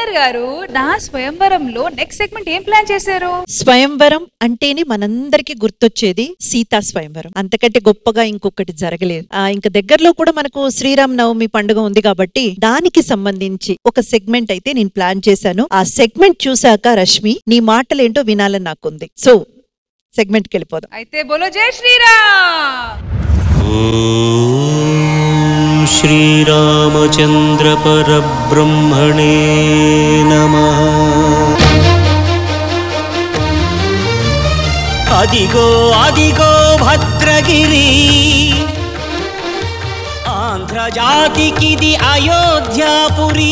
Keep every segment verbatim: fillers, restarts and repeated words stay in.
రాజకుమార్ గారు నా స్వయంవరంలో నెక్స్ట్ సెగ్మెంట్ ఏం ప్లాన్ చేశారు? స్వయంవరం అంటేనే మనందరికి గుర్తొచ్చేది సీతా స్వయంవరం. అంతకంటే గొప్పగా ఇంకొకటి జరగలేదు. ఆ ఇంకా దగ్గరలో కూడా మనకు శ్రీరామ నవమి పండుగ ఉంది కాబట్టి దానికి సంబంధించి ఒక సెగ్మెంట్ అయితే నేను ప్లాన్ చేశాను. ఆ సెగ్మెంట్ చూసాక రష్మి నీ మాటలేంటో వినాలని నాకుంది. సో సెగ్మెంట్కి వెళ్ళిపోదాం. అయితే బోలో జై శ్రీరామ్. శ్రీరామచంద్ర పరబ్రహ్మణే నమః. అదిగో అదిగో భద్రగిరి, ఆంధ్రజాతికిది అయోధ్యాపురి.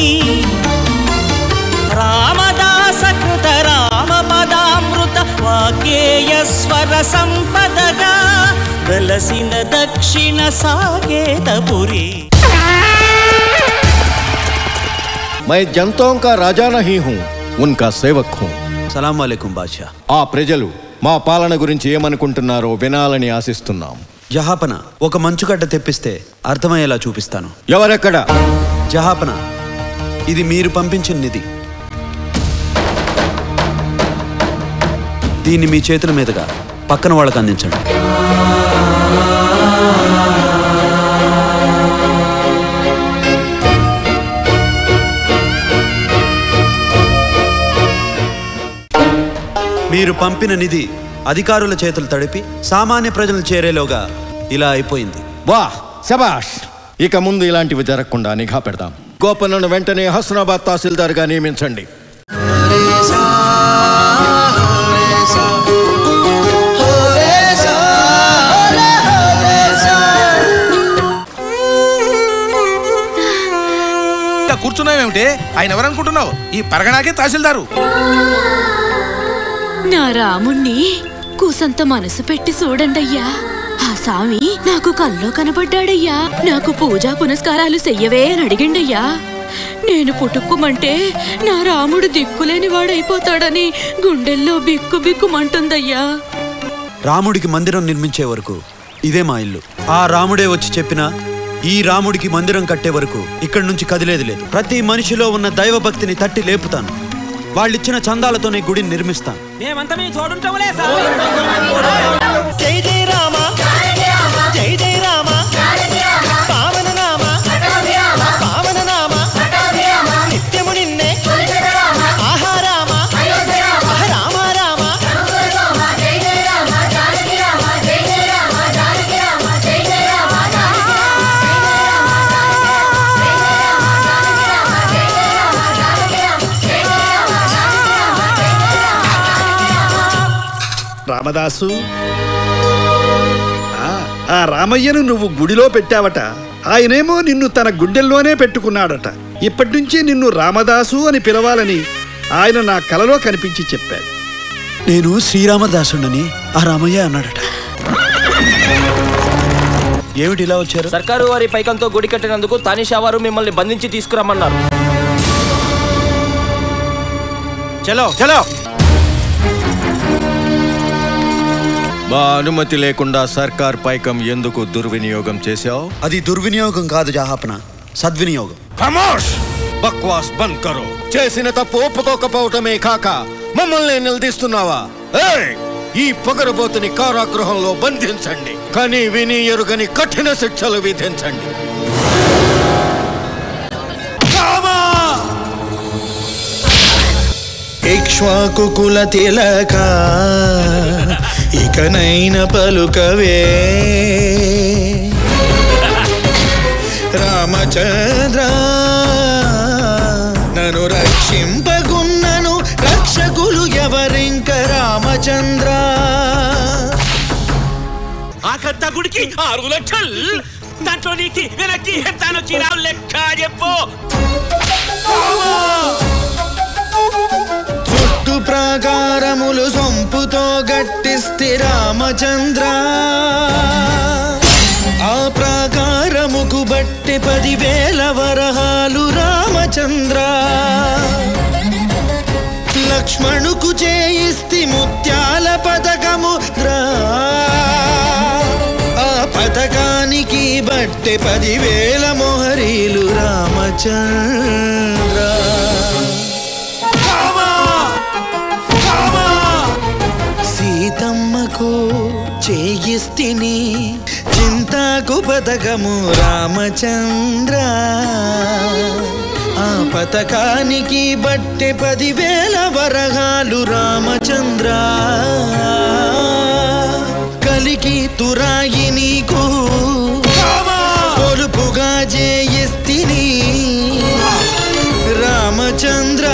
రామదాస కృత రామ పదామృత వాగ్గేయ స్వర సంపదగా వెలసిన దక్షిణ సాకేతపురి. मैं जनताओं का राजा नहीं हूँ, उनका सेवक हूँ. సలాం వాలేకుం బాద్షా. ఆ ప్రజలు మా పాలన గురించి ఏమనుకుంటున్నారో వినాలని ఆశిస్తున్నాం. జహాపన, ఒక మంచుగడ్డ తెప్పిస్తే అర్థమయ్యేలా చూపిస్తాను. ఎవరెక్కడ? జహాపన, ఇది మీరు పంపించిన నిధి. దీన్ని మీ చేతుల మీదుగా పక్కన వాళ్ళకి అందించండి. మీరు పంపిన నిధి అధికారుల చేతులు తడిపి సామాన్య ప్రజలు చేరేలోగా ఇలా అయిపోయింది. వాహ్, శబాష్. ఇక ముందు ఇలాంటివి జరగకుండా నిఘా పెడదాం. గోపన్నను వెంటనే హస్నాబాద్ తహసీల్దార్గా నియమించండి. కూర్చున్నావేమిటే? ఆయన ఎవరనుకుంటున్నావు? ఈ పరగణాకే తహసీల్దారు. నా రాముణ్ణి కూసంత మనసు పెట్టి చూడండయ్యా. ఆ స్వామి నాకు కల్లో కనబడ్డాడయ్యా. నాకు పూజా పునస్కారాలు చెయ్యవే అని అడిగిండయ్యా. నేను పుట్టుకుమంటే నా రాముడు దిక్కులేని వాడైపోతాడని గుండెల్లో బిక్కు బిక్కుమంటుందయ్యా. రాముడికి మందిరం నిర్మించే వరకు ఇదే మా ఇల్లు. ఆ రాముడే వచ్చి చెప్పినా ఈ రాముడికి మందిరం కట్టే వరకు ఇక్కడి నుంచి కదిలేది లేదు. ప్రతి మనిషిలో ఉన్న దైవభక్తిని తట్టి లేపుతాను. వాళ్ళిచ్చిన చందాలతోనే గుడిని నిర్మిస్తాను. జై జై రామ, జై జై రామ, పావన నామ, పావన నామ, నిత్యము నిన్నే ఆహా రామ, రామ రామ. రామదాసు, ఆ రామయ్యను నువ్వు గుడిలో పెట్టావట. ఆయనేమో నిన్ను తన గుండెల్లోనే పెట్టుకున్నాడట. ఇప్పటి నుంచి నిన్ను రామదాసు అని పిలవాలని ఆయన నా కలలో కనిపించి చెప్పాడు. నేను శ్రీరామదాసుడని ఆ రామయ్య అన్నాడట. ఏమిటి ఇలా వచ్చారు? సర్కారు వారి పైకంతో గుడి కట్టినందుకు తానిషా వారు మిమ్మల్ని బంధించి తీసుకురమ్మన్నారు. చలో చలో. మా అనుమతి లేకుండా సర్కార్ పైకం ఎందుకు దుర్వినియోగం చేశావు? అది దుర్వినియోగం కాదు జహాపన, సద్వినియోగం. ఖమోష్! బక్వాస్ బంద్ కరో. చేసిన తప్పు ఒప్పుకోకపోవటమే కాక మమ్మల్ని నిలదీస్తున్నావా? ఏయ్! ఈ పొగరబోతుని కారాగృహంలో బంధించండి. కానీ విని ఎరుగని కఠిన శిక్షలు విధించండి. ఇక్ష్వాకుకుల తిలక ఇకనైన పలుకవే రామచంద్ర, నన్ను రక్షింపగున్నను రక్షకులు ఎవరింక రామచంద్ర. ఆ కత్త గుడికి ఆరు లక్షలు, దాంట్లో నీకు వెనక్కి ఎంతాను చిరావు లెక్క చెప్పు. చుట్టు ప్రాకారములు సొంపుతో గట్టిస్తే రామచంద్ర, ఆ ప్రాకారముకు బట్టి పదివేల వరహాలు రామచంద్ర. లక్ష్మణుకు చేయిస్తి ముత్యాల పథకము రా, ఆ పథకానికి బట్టి పదివేల మొహరీలు రామచంద్ర. సీతమ్మకు చేయిస్తిని చింతాకు పథకము రామచంద్ర ఆ పథకానికి బట్టె పదివేల వరహాలు రామచంద్ర కలికి తురాయి నీకు పొలుపుగా చేయిస్తిని రామచంద్ర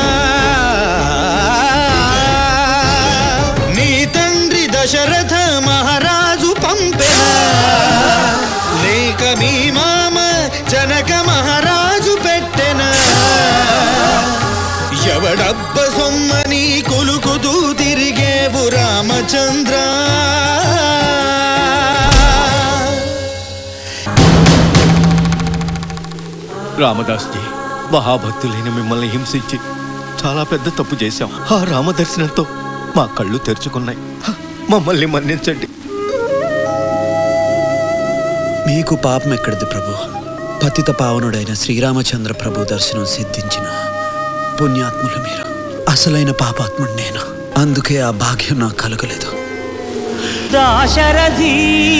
నీ తండ్రి దశరథ మహారాజు పంపెన లేక మీ మామ జనక మహారాజు పెట్టెన ఎవడబ్బ సొమ్మని కొలుకుతూ తిరిగేవు రామచంద్ర రామదాస్జీ మహాభక్తులైన మిమ్మల్ని హింసించి చాలా పెద్ద తప్పు చేశాం. ఆ రామదర్శనంతో మా కళ్ళు తెరుచుకున్నాయి. మమ్మల్ని మన్నించండి. మీకు పాపం ఎక్కడిది ప్రభు? పతిత పావనుడైన శ్రీరామచంద్ర ప్రభు దర్శనం సిద్ధించిన పుణ్యాత్ములు మీరు. అసలైన పాపాత్ముడు నేను. అందుకే ఆ భాగ్యం నాకు కలగలేదు. దాశరథి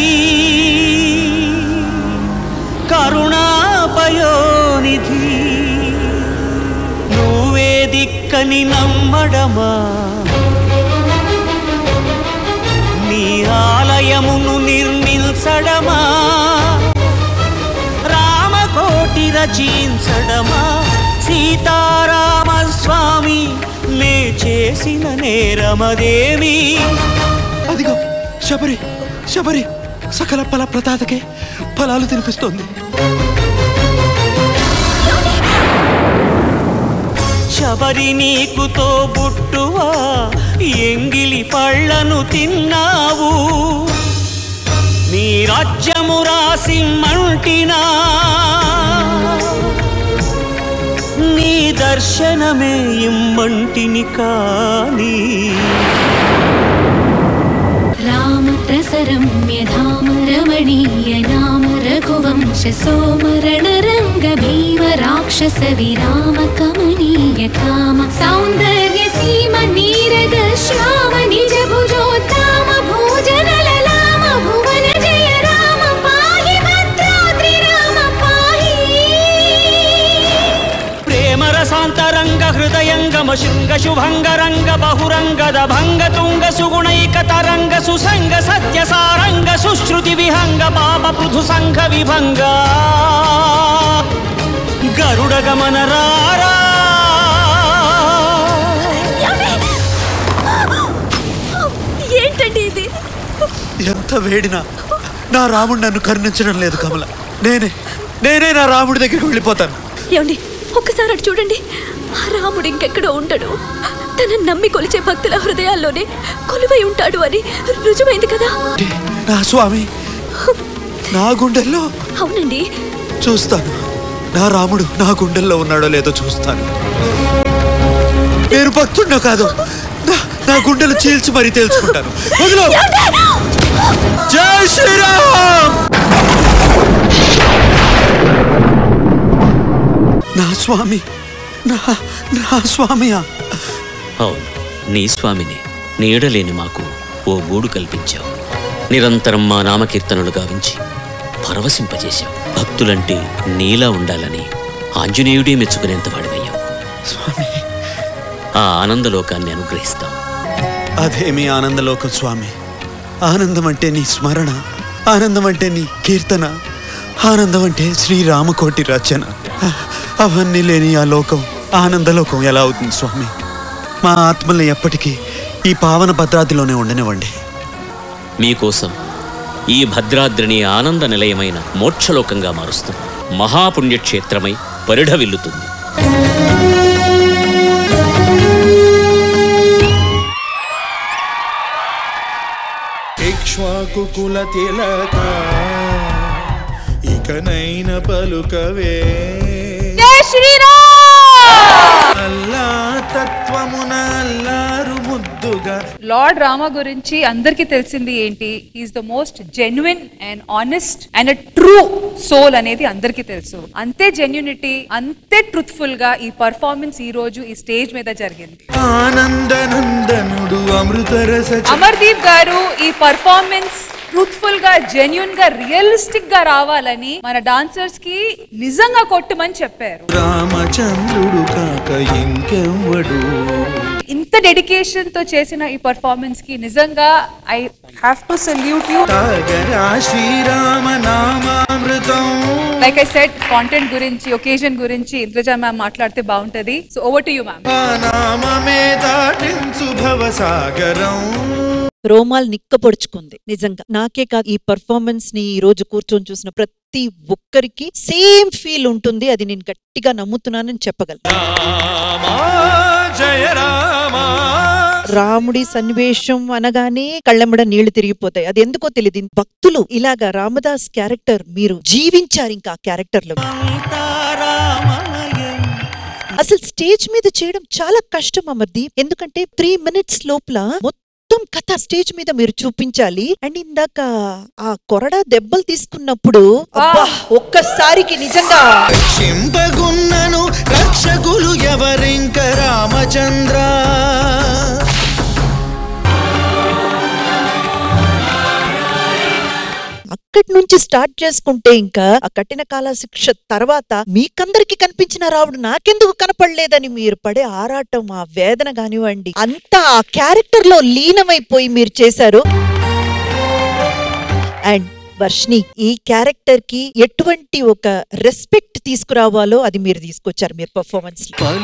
కరుణాపయోనిధి నువ్వే దిక్కని నమ్మడమా నీ ఆలయమును నిర్మించడమా రామకోటి రచించడమా సీతారామ స్వామి నే చేసిన నేరమదేమి అదిగో శబరి శబరి సకల ఫల ప్రదాతకే ఫలాలు తినిపిస్తోంది. శబరి నీకుతో బుట్టువా ఎంగిలి పళ్ళను తిన్నావు నీ రాజ్యము రాసి మంటినా నీ దర్శనమే ఇమ్మంటిని కాని రామ ప్రసరమ్య ధామ రమణీయ నామ రఘువంశ సోమరణ రంగ భీమ రాక్షస విరామ కమనీయ కామ సౌందర్య సీమ నీరద శ్యామ నిజ భుజోత్తామ భోజన లలామ భువన జయ రామ పాహి భద్రాద్రి రామ పాహి ప్రేమ రసాంతరంగ హృదయంగమ శృంగ శుభంగ రంగ బహురంగద భంగ తుంగ సుగుణైక తరంగ సుసంగ సత్య సారంగ సుశ్రుతి విహంగ పాప పృథు సంఘ విభంగ గరుడ గమన రారా ఏంటండి ఇది? ఎంత వేడినా నా రాముడు నన్ను కరుణించడం లేదు కమల. నేనే నేనే నా రాముడి దగ్గరికి వెళ్ళిపోతాను. ఏమండి ఒక్కసారి అటు చూడండి. ఆ రాముడు ఇంకెక్కడో ఉంటాడు. తన నమ్మి కొలిచే భక్తుల హృదయాల్లోనే కొలువై ఉంటాడు అని రుజువైంది కదా. నా స్వామి నా గుండెల్లో. అవునండి చూస్తాను. నా రాముడు నా గుండెల్లో ఉన్నాడో లేదో చూస్తాను. నేను భక్తుడినో కాదు నా గుండెలు చీల్చి మరీ తేల్చుకుంటాను. జై శ్రీరామ్. నా స్వామి నా నా స్వామియా? అవును, నీ స్వామిని నీడలేని మాకు ఓ గూడు కల్పించావు. నిరంతరం మా నామకీర్తనలు గావించి పరవశింపజేశావు. భక్తులంటే నీలా ఉండాలని ఆంజనేయుడే మెచ్చుకునేంత వాడివయ్యావు. స్వామి ఆ ఆనందలోకాన్ని అనుగ్రహిస్తావు. అదేమి ఆనందలోకం స్వామి. ఆనందం అంటే నీ స్మరణ, ఆనందం అంటే నీ కీర్తన, ఆనందం అంటే శ్రీరామకోటి రచన. అవన్నీ లేని ఆ లోకం ఆనందలోకం ఎలా అవుతుంది స్వామి? మా ఆత్మల్ని ఎప్పటికీ ఈ పావన భద్రాద్రిలోనే ఉండనివ్వండి. మీకోసం ఈ భద్రాద్రిని ఆనంద నిలయమైన మోక్షలోకంగా మారుస్తుంది. మహాపుణ్యక్షేత్రమై పరిఢవిల్లుతుంది. ఇక్ష్వాకు కుల తిలక ఇకనైన పలుకవే. జై శ్రీరామ్. అల్లా తత్వమున అల్లారు ముద్దుగా. లార్డ్ రామ గురించి అందరికీ తెలిసింది ఏంటి? Is the most genuine and honest and true soul అనేది అందరికీ తెలుసు. అంతే జెన్యునిటీ, అంతే ట్రూత్ఫుల్ గా ఈ పర్ఫార్మెన్స్ ఈ రోజు ఈ స్టేజ్ మీద జరిగింది. ఆనందనందనుడు అమృతరస. అమర్దీప్ గారు ఈ పర్ఫార్మెన్స్ ట్రూత్ఫుల్ గా, జెన్యున్ గా, రియలిస్టిక్ గా రావాలని మన డాన్సర్స్ కి నిజంగా కొట్టమని చెప్పారు. రామచంద్రుడు కాక ఇంకెవ్వడు. ఇంత డెడికేషన్ తో చేసిన ఈ పర్ఫార్మెన్స్ కి నిజంగా I have to salute you. Srirama నామామృతం. లైక్ ఐ సెడ్, కాంటెంట్ గురించి, ఒకేజన్ గురించి ఇంద్రజా మ్యామ్ మాట్లాడితే బాగుంటది. So over to you ma'am. నామమే దాటించు భవసాగరం. రోమాల్ నిక్కపొడుచుకుంది నిజంగా. నాకే కాదు, ఈ పర్ఫార్మెన్స్ ని ఈ రోజు కూర్చొని చూసిన ప్రతి ఒక్కరికి సేమ్ ఫీల్ ఉంటుంది. అది నేను గట్టిగా నమ్ముతున్నానని చెప్పగలను. రాముడి సన్నివేశం అనగానే కళ్ళెంబడ నీళ్లు తిరిగిపోతాయి. అది ఎందుకో తెలియదు. భక్తులు ఇలాగా రామదాస్ క్యారెక్టర్ మీరు జీవించారు. ఇంకా ఆ క్యారెక్టర్ లో అసలు స్టేజ్ మీద చేయడం చాలా కష్టం అమర్దీప్. ఎందుకంటే త్రీ మినిట్స్ లోపల మొత్తం కథ స్టేజ్ మీద మీరు చూపించాలి. అండ్ ఇందాక ఆ కొరడా దెబ్బలు తీసుకున్నప్పుడు ఒక్కసారికి నిజంగా రక్షింపగున్నను రక్షకులు ఎవరింక రామచంద్ర. అక్కడి నుంచి స్టార్ట్ చేసుకుంటే ఇంకా ఆ కఠిన కాల శిక్ష తర్వాత మీకందరికి కనిపించిన రావుడు నాకెందుకు కనపడలేదని మీరు పడే ఆరాటం, ఆ వేదన కానివ్వండి, అంతా ఆ క్యారెక్టర్ లో లీనమైపోయి మీరు చేశారు. అండ్ వర్షిని, ఈ క్యారెక్టర్ కి ఎటువంటి ఒక రెస్పెక్ట్ తీసుకురావాలో అది మీరు తీసుకొచ్చారు మీరు పర్ఫార్మెన్స్.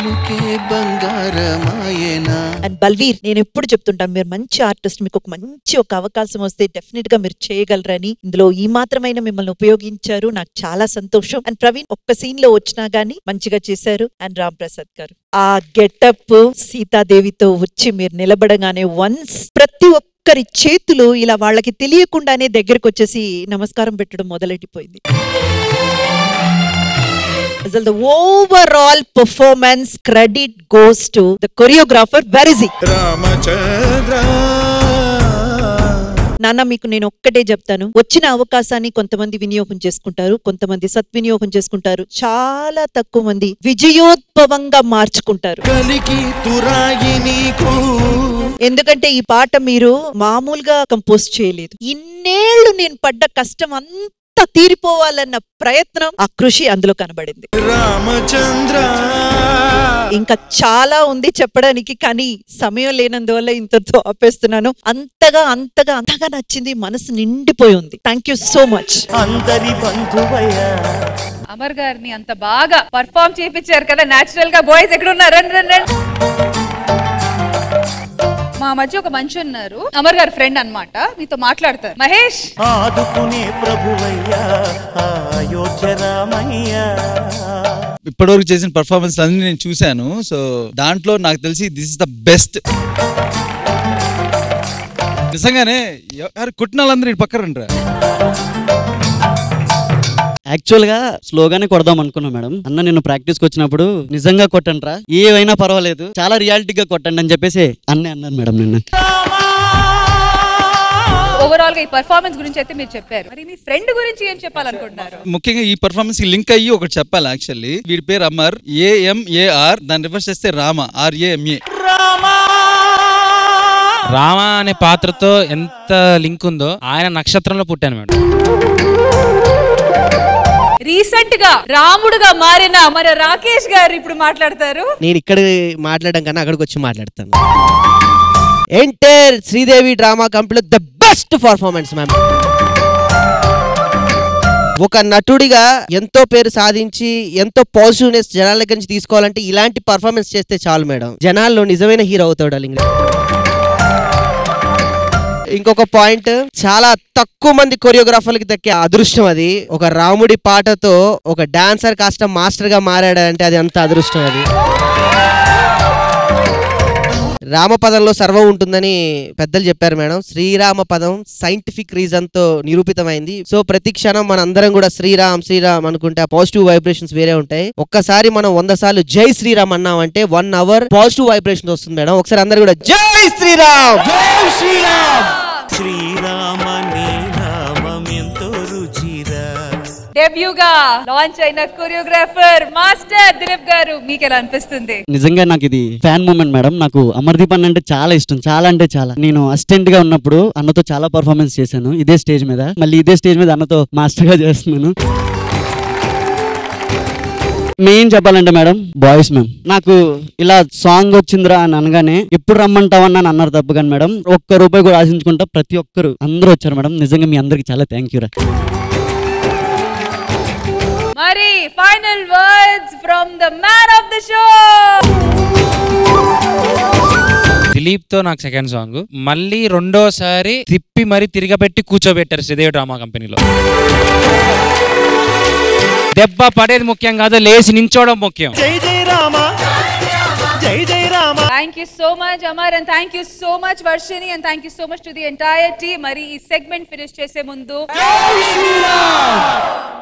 అండ్ బల్వీర్, నేను ఎప్పుడు చెప్తుంటాను మీరు మంచి ఆర్టిస్ట్, మీకు ఒక మంచి ఒక అవకాశం వస్తే డెఫినెట్ గా మీరు చేయగలరని. ఇందులో ఈ మాత్రమైన మిమ్మల్ని ఉపయోగించారు, నాకు చాలా సంతోషం. అండ్ ప్రవీణ్ ఒక్క సీన్ లో వచ్చినా గానీ మంచిగా చేశారు. అండ్ రామ్ ప్రసాద్ గారు ఆ గెటప్ సీతాదేవితో వచ్చి మీరు నిలబడగానే వన్స్ ప్రతి ఒక్క ఒక్కరి చేతులు ఇలా వాళ్ళకి తెలియకుండానే దగ్గరకు వచ్చేసి నమస్కారం పెట్టడం మొదలెట్టిపోయింది. అసలు the overall performance credit goes to the choreographer. Where is he? Ramachandra. నాన్న, మీకు నేను ఒక్కటే చెప్తాను, వచ్చిన అవకాశాన్ని కొంతమంది వినియోగం చేసుకుంటారు, కొంతమంది సద్వినియోగం చేసుకుంటారు, చాలా తక్కువ మంది విజయోద్భవంగా మార్చుకుంటారు. ఎందుకంటే ఈ పాట మీరు మామూలుగా కంపోజ్ చేయలేదు. ఇన్నేళ్లు నేను పడ్డ కష్టం అంతా తీరిపోవాలన్న ప్రయత్నం, ఆ కృషి అందులో కనబడింది. రామచంద్ర. ఇంకా చాలా ఉంది చెప్పడానికి, కానీ సమయం లేనందువల్ల ఇంతతో ఆపేస్తున్నాను. అంతగా అంతగా అంతగా నచ్చింది, మనసు నిండిపోయి ఉంది. Thank you so much. అందరి బంధువయ్యా అమర్ గారిని అంత బాగా పర్ఫార్మ్ చేయించారు కదా. నేచురల్ గా బాయ్స్ ఎక్కడ ఉన్నారు? రండి రండి. మా మధ్య ఒక మనిషి ఉన్నారు, అమర్ గారి ఫ్రెండ్ అన్నమాట, మీతో మాట్లాడతారు. మహేష్. ఆదుకునే ప్రభువయ్యా అయోధ్య రామయ్యా. ఇప్పటివరకు చేసిన పర్ఫార్మెన్స్ అన్ని నేను చూశాను. సో దాంట్లో నాకు తెలిసి దిస్ ఇస్ ద బెస్ట్. నిజంగానే కుట్టిన వాళ్ళందరూ ఇటు పక్కన రండి. యాక్చువల్గా స్లోగానే కొడదాం అనుకున్నా మేడం. అన్న నిన్ను ప్రాక్టీస్కి వచ్చినప్పుడు నిజంగా కొట్టండి రా, ఏవైనా పర్వాలేదు, చాలా రియాలిటీగా కొట్టండి అని చెప్పేసి అన్నే అన్నాను మేడం నిన్న. ఓవరాల్ గా ఈ పర్ఫార్మెన్స్ గురించి అయితే మీరు చెప్పారు, మరి మీ ఫ్రెండ్ గురించి ఏం చెప్పాలనుకుంటున్నారు? ముఖ్యంగా ఈ పర్ఫార్మెన్స్ కి లింక్ అయ్యి ఒకటి చెప్పాలి. యాక్చువల్లీ వీడి పేరు అమర్, ఏఎంఏఆర్, దాన్ని రివర్స్ చేస్తే రామ, ఆర్ఏఎంఏ. రామ అనే పాత్రతో ఎంత లింక్ ఉందో, ఆయన నక్షత్రంలో పుట్టాను మేడం. రీసెంట్ గా రాముడుగా మారిన మన రాకేష్ గారు ఇప్పుడు మాట్లాడతారు. నేను ఇక్కడ మాట్లాడడం కన్నా అక్కడికి వచ్చి మాట్లాడతాను. ఎంటర్ శ్రీదేవి డ్రామా కంపెనీలో ద బెస్ట్ పర్ఫార్మెన్స్ మ్యామ్. ఒక నటుడిగా ఎంతో పేరు సాధించి ఎంతో పాజిటివ్నెస్ జనాల దగ్గర నుంచి తీసుకోవాలంటే ఇలాంటి పర్ఫార్మెన్స్ చేస్తే చాలు మేడం. జనాల్లో నిజమైన హీరో అవుతాడు అలింగ. ఇంకొక పాయింట్, చాలా తక్కువ మంది కొరియోగ్రాఫర్లకి దక్కే అదృష్టం అది. ఒక రాముడి పాటతో ఒక డాన్సర్ కాస్త మాస్టర్ గా మారాడంటే అది అంత అదృష్టం. అది రామపదంలో సర్వం ఉంటుందని పెద్దలు చెప్పారు మేడం. శ్రీరామ పదం సైంటిఫిక్ రీజన్ తో నిరూపితమైంది. సో ప్రతి క్షణం మన అందరం కూడా శ్రీరామ్ శ్రీరామ్ అనుకుంటే ఆ పాజిటివ్ వైబ్రేషన్స్ వేరే ఉంటాయి. ఒక్కసారి మనం వంద సార్లు జై శ్రీరామ్ అన్నామంటే వన్ అవర్ పాజిటివ్ వైబ్రేషన్ వస్తుంది మేడం. ఒకసారి అందరు కూడా జై శ్రీరామ్ జై శ్రీరామ్. శ్రీరామ నీ నామం ఎంతో రుచిరా. డెబ్యూగా లాంచ్ అయిన కొరియోగ్రాఫర్ మాస్టర్ దిలీప్ గారు, మీకు ఎలా అనిపిస్తుంది? నిజంగా నాకు ఇది ఫ్యాన్ మూమెంట్ మేడం. నాకు అమర్దీప్ అన్న అంటే చాలా ఇష్టం, చాలా అంటే చాలా. నేను అసిస్టెంట్ గా ఉన్నప్పుడు అన్నతో చాలా పర్ఫార్మెన్స్ చేశాను ఇదే స్టేజ్ మీద. మళ్ళీ ఇదే స్టేజ్ మీద అన్నతో మాస్టర్ గా చేస్తున్నాను. మెయిన్ చెప్పాలంటే మేడం బాయ్స్ మ్యామ్ నాకు ఇలా సాంగ్ వచ్చిందిరా అని అనగానే ఎప్పుడు రమ్మంటావని అని అన్నారు తప్పు కానీ మేడం ఒక్క రూపాయి కూడా ఆశించుకుంటా ప్రతి ఒక్కరు అందరూ వచ్చారు మేడం. నిజంగా మీ అందరికి చాలా థ్యాంక్ యూ రా. మరి final words from the man of the show. Dilip తో నాకు సెకండ్ సాంగ్ మళ్ళీ రెండోసారి తిప్పి మరి తిరగబెట్టి కూర్చోబెట్టారు శ్రీదేవి డ్రామా కంపెనీలో. దెబ్బ పడేది ముఖ్యం కాదు, లేచి నించోవడం ముఖ్యం. జై జై రామ జై జై Rama. Thank you so much Amar and thank you so much Varshini and thank you so much to the entire team. మరి ఈ సెగ్మెంట్ ఫినిష్ చేసే ముందు